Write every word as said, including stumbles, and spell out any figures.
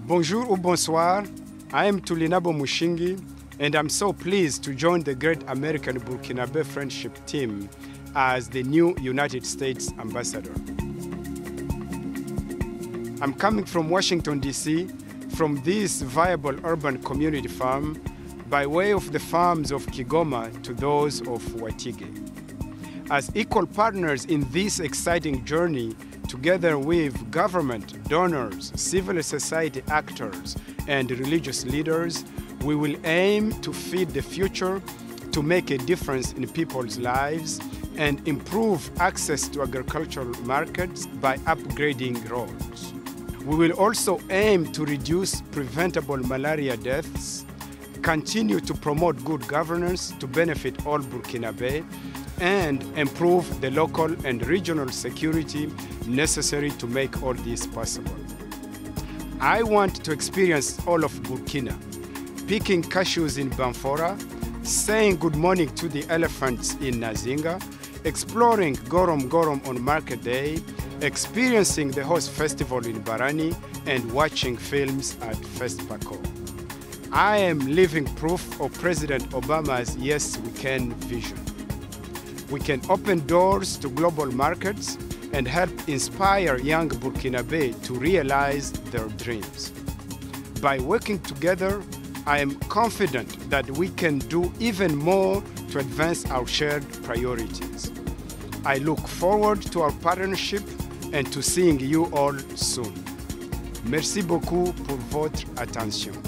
Bonjour ou bonsoir, I am Tulinabo Mushingi, and I'm so pleased to join the great American Burkinabe friendship team as the new United States ambassador. I'm coming from Washington, D C, from this viable urban community farm by way of the farms of Kigoma to those of Watige. As equal partners in this exciting journey, together with government, donors, civil society actors, and religious leaders, we will aim to feed the future, to make a difference in people's lives, and improve access to agricultural markets by upgrading roads. We will also aim to reduce preventable malaria deaths, continue to promote good governance to benefit all Burkinabe, and improve the local and regional security necessary to make all this possible. I want to experience all of Burkina, picking cashews in Banfora, saying good morning to the elephants in Nazinga, exploring Gorom Gorom on Market Day, experiencing the Horse Festival in Barani, and watching films at Festpaco. I am living proof of President Obama's Yes We Can vision. We can open doors to global markets and help inspire young Burkinabe to realize their dreams. By working together, I am confident that we can do even more to advance our shared priorities. I look forward to our partnership and to seeing you all soon. Merci beaucoup pour votre attention.